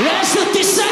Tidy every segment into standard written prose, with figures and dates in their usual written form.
ラストディサイ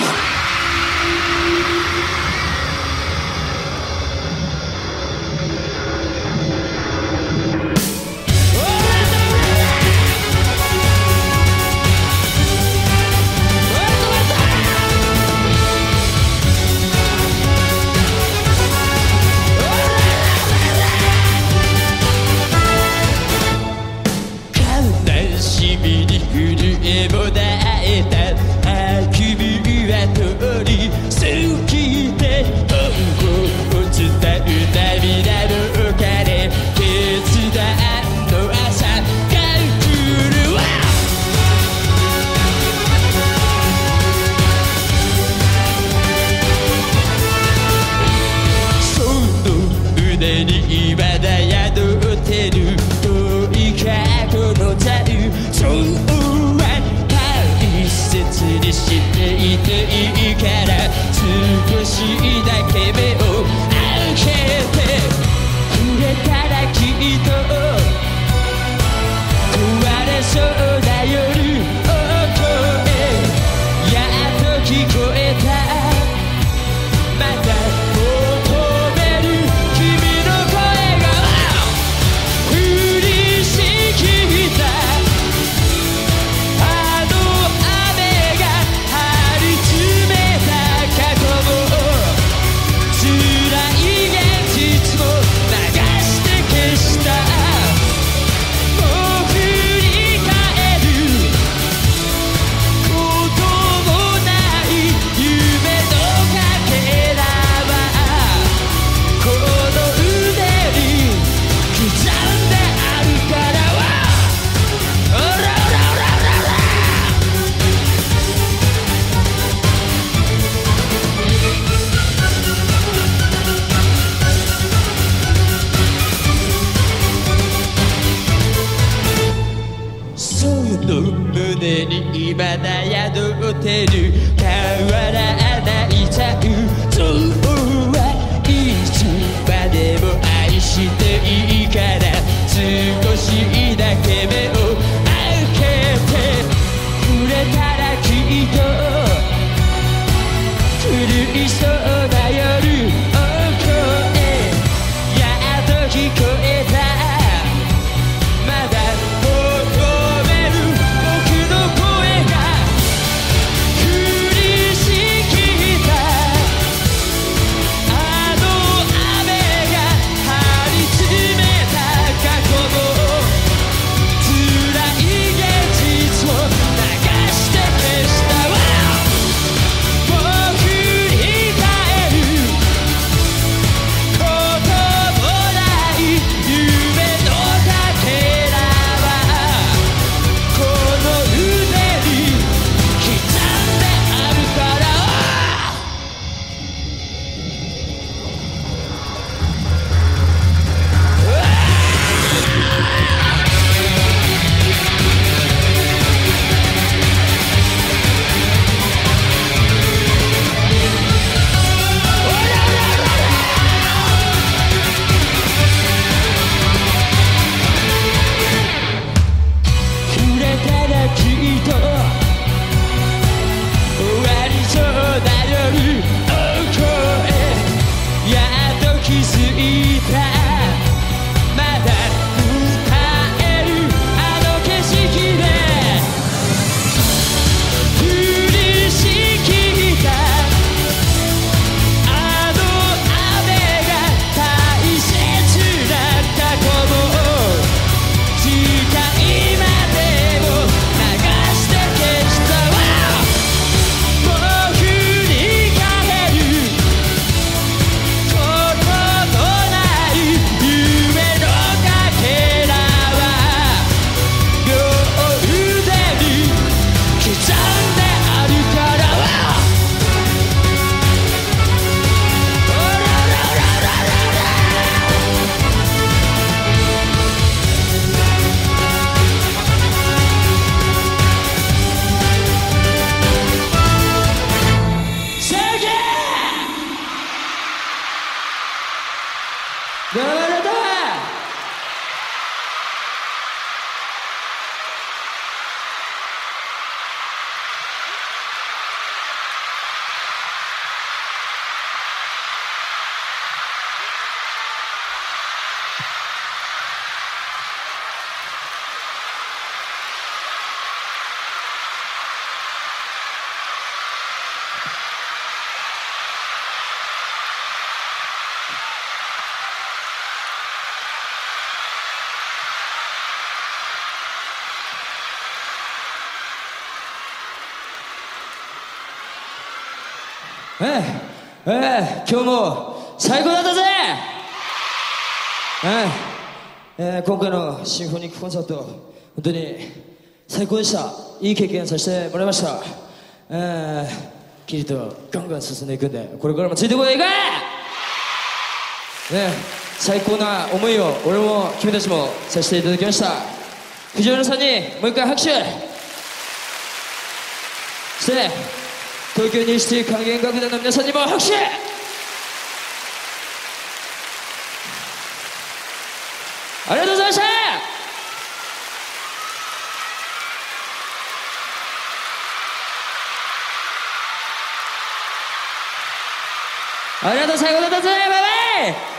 しみに震えもだえたあくびは通り過ぎて本を伝う涙の鐘決断の朝が来るわその胸に今だ宿ってる遠い過去のザルそうは大切にしていていいから少しだけ目を開けて触れたらきっと壊れそうな夜お声やっと聞こえたまた求める君の声が降りしきた胸に今だ宿ってる変わらないちゃうそうはいつまでも愛していいから少しだけ目を開けて触れたらきっと狂いそうな夜お声やっと聞こえたまだ流して消したわ僕に今日も最高だったぜ。今回のシンフォニックコンサート、本当に最高でした。いい経験させてもらいました。キリトガンガン進んでいくんで、これからもついてこい、いかい。最高な思いを俺も君たちもさせていただきました。藤原さんにもう一回拍手して、東京ニューシティ管弦楽団の皆さんにも拍手。ありがとうございました。ありがとう、最高だったぜ、バイバイ。